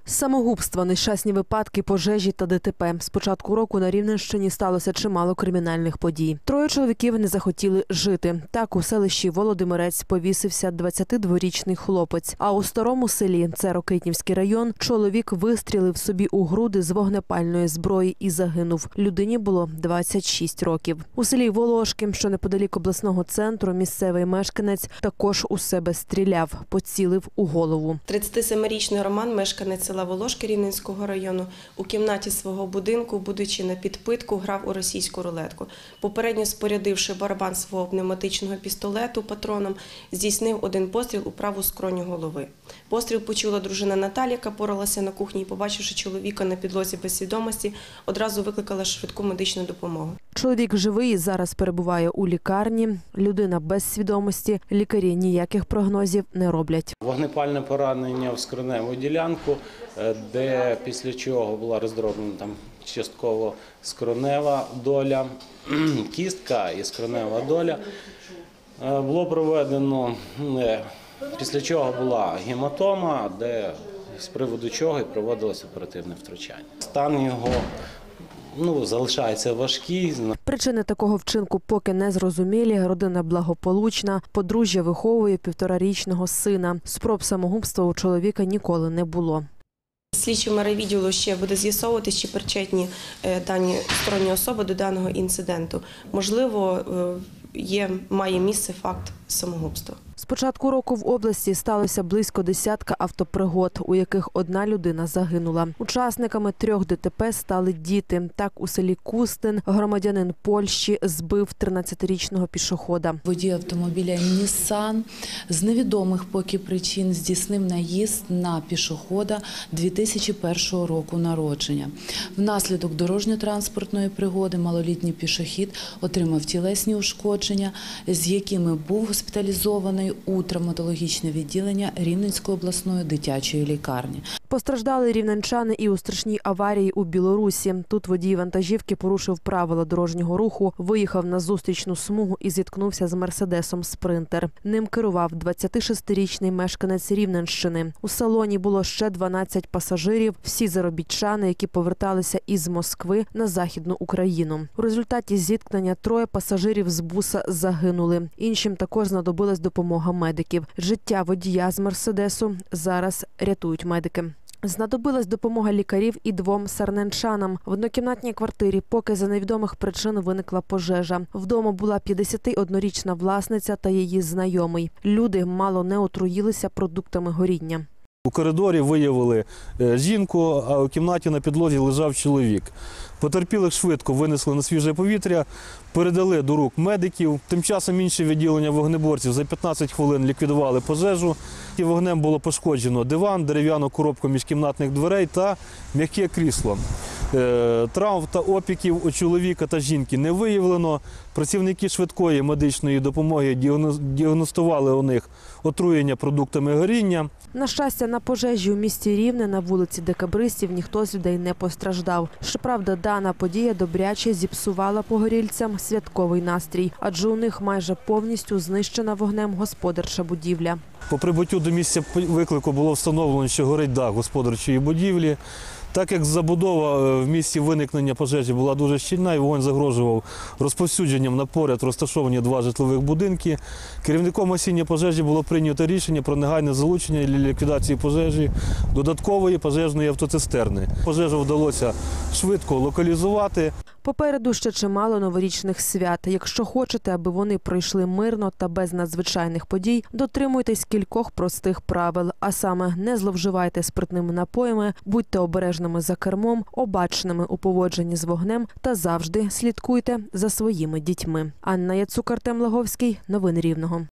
Самогубства, нещасні випадки, пожежі та ДТП. З початку року на Рівненщині сталося чимало кримінальних подій. Троє чоловіків не захотіли жити. Так у селищі Володимирець повісився 22-річний хлопець. А у Старому селі, це Рокитнівський район, чоловік вистрілив собі у груди з вогнепальної зброї і загинув. Людині було 26 років. У селі Волошки, що неподалік обласного центру, місцевий мешканець також у себе стріляв, поцілив у голову. 37-річний Роман, мешканець села Волошки Рівненського району, у кімнаті свого будинку, будучи на підпитку, грав у російську рулетку. Попередньо спорядивши барабан свого пневматичного пістолету патроном, здійснив один постріл у праву скроню голови. Постріл почула дружина Наталія, яка поралася на кухні, і, побачивши чоловіка на підлозі без свідомості, одразу викликала швидку медичну допомогу. Чоловік живий, зараз перебуває у лікарні. Людина без свідомості. Лікарі ніяких прогнозів не роблять. Вогнепальне поранення в скроневу ділянку, де після чого була роздроблена частково скронева доля, кістка і скронева доля. Було проведено, після чого була гематома, з приводу чого і проводилось оперативне втручання. Стан його залишається важкий. Причини такого вчинку поки не зрозумілі. Родина благополучна. Подружжя виховує 1,5-річного сина. Спроб самогубства у чоловіка ніколи не було. Слідчим райвідділу ще буде з'ясовувати, чи причетні дані сторонні особи до даного інциденту. Можливо, має місце факт самогубства. З початку року в області сталося близько десятка автопригод, у яких одна людина загинула. Учасниками 3 ДТП стали діти. Так, у селі Кустин громадянин Польщі збив 13-річного пішохода. Водій автомобіля «Нісан» з невідомих поки причин здійснив наїзд на пішохода 2001 року народження. Внаслідок дорожньо-транспортної пригоди малолітній пішохід отримав тілесні ушкодження, з якими був госпіталізований у травматологічне відділення Рівненської обласної дитячої лікарні. Постраждали рівненчани і у страшній аварії у Білорусі. Тут водій вантажівки порушив правила дорожнього руху, виїхав на зустрічну смугу і зіткнувся з «Мерседесом Спринтер». Ним керував 26-річний мешканець Рівненщини. У салоні було ще 12 пасажирів, всі заробітчани, які поверталися із Москви на Західну Україну. У результаті зіткнення 3 пасажирів з буса загинули. Іншим також знадобилась допомога медиків. Життя водія з «Мерседесу» зараз рятують медики. Знадобилась допомога лікарів і 2 сарненчанам. В однокімнатній квартирі поки за невідомих причин виникла пожежа. Вдома була 51-річна власниця та її знайомий. Люди мало не отруїлися продуктами горіння. У коридорі виявили жінку, а у кімнаті на підлозі лежав чоловік. Потерпілих швидко винесли на свіже повітря, передали до рук медиків. Тим часом інші відділення вогнеборців за 15 хвилин ліквідували пожежу. Вогнем було пошкоджено диван, дерев'яну коробку міжкімнатних дверей та м'яке крісло. Травм та опіків у чоловіка та жінки не виявлено. Працівники швидкої медичної допомоги діагностували у них отруєння продуктами горіння. На щастя, на пожежі у місті Рівне на вулиці Декабристів ніхто з людей не постраждав. Щоправда, дана подія добряче зіпсувала погорільцям святковий настрій, адже у них майже повністю знищена вогнем господарча будівля. По прибуттю до місця виклику було встановлено, що горить дах господарчої будівлі. Так як забудова в місці виникнення пожежі була дуже щільна і вогонь загрожував розповсюдженням на поряд розташовані 2 житлових будинки, керівником гасіння пожежі було прийнято рішення про негайне залучення для ліквідації пожежі додаткової пожежної автоцистерни. Пожежу вдалося швидко локалізувати. Попереду ще чимало новорічних свят. Якщо хочете, аби вони пройшли мирно та без надзвичайних подій, дотримуйтесь кількох простих правил. А саме, не зловживайте спиртними напоями, будьте обережними за кермом, обачними у поводженні з вогнем та завжди слідкуйте за своїми дітьми. Анна Яцук, Артем Лаговський. Новини Рівного.